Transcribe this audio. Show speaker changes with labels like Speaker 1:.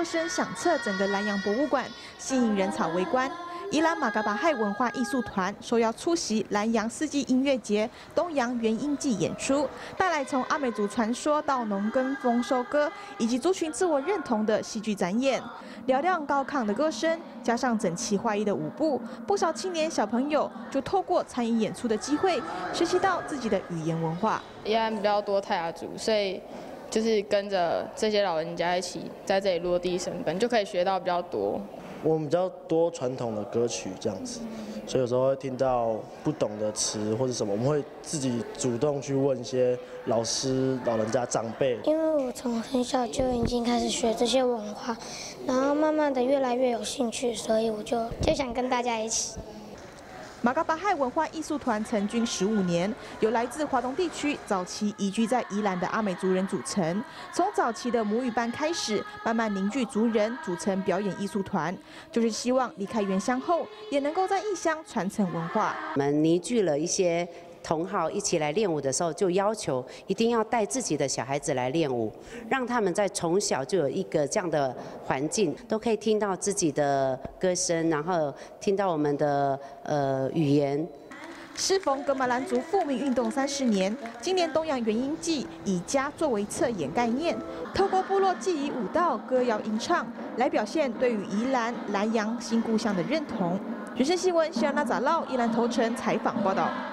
Speaker 1: 歌声响彻整个南洋博物馆，吸引人潮围观。宜兰马嘎巴亥文化艺术团受邀出席南洋四季音乐节东洋原音季演出，带来从阿美族传说到农耕丰收歌，以及族群自我认同的戏剧展演。嘹亮高亢的歌声，加上整齐划一的舞步，不少青年小朋友就透过参与演出的机会，学习到自己的语言文化。
Speaker 2: 宜兰比较多泰雅族，所以就是跟着这些老人家一起在这里落地生根，就可以学到比较多。
Speaker 3: 我们比较多传统的歌曲这样子，所以有时候会听到不懂的词或者什么，我们会自己主动去问一些老师、老人家、长辈。
Speaker 4: 因为我从很小就已经开始学这些文化，然后慢慢的越来越有兴趣，所以我就想跟大家一起。
Speaker 1: 马嘎巴亥文化艺术团成军15年，由来自华东地区早期移居在宜兰的阿美族人组成。从早期的母语班开始，慢慢凝聚族人，组成表演艺术团，就是希望离开原乡后，也能够在异乡传承文化。
Speaker 5: 我们凝聚了一些同好一起来练舞的时候，就要求一定要带自己的小孩子来练舞，让他们在从小就有一个这样的环境，都可以听到自己的歌声，然后听到我们的语言。
Speaker 1: 适逢噶玛兰族复民运动30年，今年东洋原音季以家作为侧演概念，透过部落祭仪舞蹈、歌谣吟唱，来表现对于宜兰、南洋新故乡的认同。人生新闻，希拉纳扎绕宜兰头城采访报道。